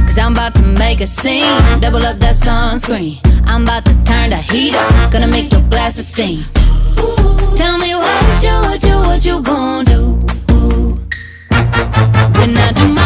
Cause I'm about to make a scene. Double up that sunscreen. I'm about to turn the heat up. Gonna make your glasses steam.